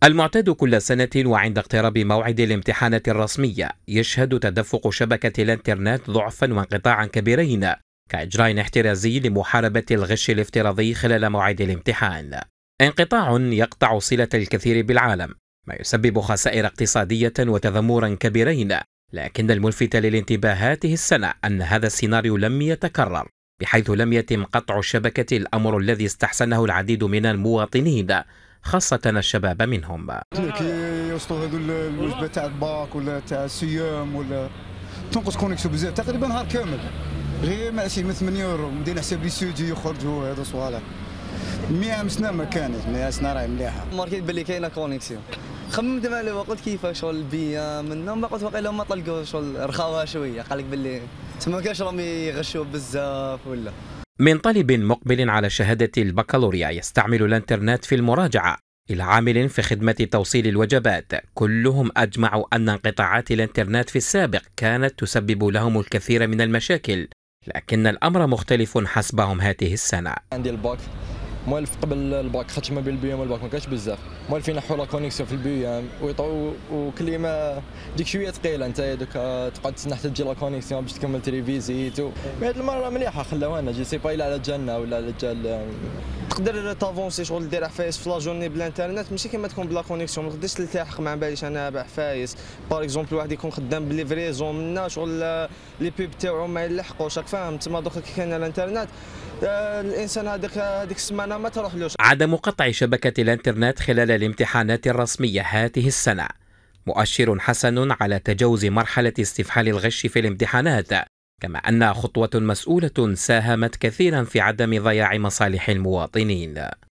المعتاد كل سنة وعند اقتراب موعد الامتحانات الرسمية يشهد تدفق شبكة الإنترنت ضعفا وانقطاعا كبيرين كإجراء احترازي لمحاربة الغش الافتراضي خلال موعد الامتحان. انقطاع يقطع صلة الكثير بالعالم، ما يسبب خسائر اقتصادية وتذمرا كبيرين، لكن الملفت للانتباه هذه السنة أن هذا السيناريو لم يتكرر، بحيث لم يتم قطع الشبكة، الأمر الذي استحسنه العديد من المواطنين خاصة الشباب منهم. كي يوصلوا هذو الوجبات تاع الباك ولا تاع الصيام ولا تنقص كونيكسيون بزاف، تقريبا نهار كامل غير ماشي من 8 يورو ندير حساب لي سوجي يخرجوا هذا صوالح 100 سنه ما كانت 100 سنه راهي مليحه. ماركيت باللي كاينه كونيكسيون، خممت معاه وقلت كيفاش شغل البيا منهم، ما قلت واقيلا ما طلقوا شغل رخاوها شويه، قال لك باللي ما كاش راهم يغشوا بزاف ولا. من طالب مقبل على شهادة البكالوريا يستعمل الانترنت في المراجعة إلى عامل في خدمة توصيل الوجبات، كلهم أجمعوا أن انقطاعات الإنترنت في السابق كانت تسبب لهم الكثير من المشاكل، لكن الأمر مختلف حسبهم هذه السنة. عندي الباك موالف قبل الباك، خاطش ما بين البي ام والباك ما كانش بزاف، موالفين نحو لا كونيكسيون في البي ام وكل ما ديك شويه ثقيله، انت دوك تقعد تسنى حتى تجي لا كونيكسيون باش تكمل تريفيزيت هاد المره مليحه خلاونا جي سي با الا على جالنا ولا على جال تقدر تافونسي شغل دير عفايس في لا جورني بالانترنت، ماشي كيما تكون بلا كونيكسيون، ما تقدرش تلتحق مع باليش انا بعفايس. باغ اكزومبل واحد يكون خدام بليفريزون منا شغل لي بيب تاعو ما يلحقوش، راك فاهم. تما دوك كي كاين الانترنت الانسان هذيك السمانه ما تروحلوش. عدم قطع شبكة الانترنت خلال الامتحانات الرسمية هذه السنة مؤشر حسن على تجاوز مرحلة استفحال الغش في الامتحانات، كما أنها خطوة مسؤولة ساهمت كثيرا في عدم ضياع مصالح المواطنين.